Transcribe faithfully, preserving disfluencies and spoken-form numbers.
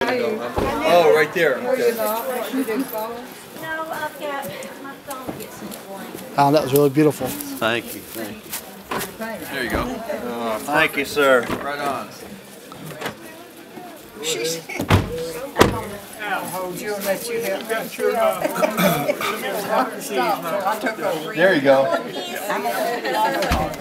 Oh, right there. Okay. No, I've got my phone gets some blank. Oh, that was really beautiful. Thank you. Thank you. There you go. Oh, thank you, sir. Right on. I'll hold you and let you help me. Stop, so I took over. There you go. Yes.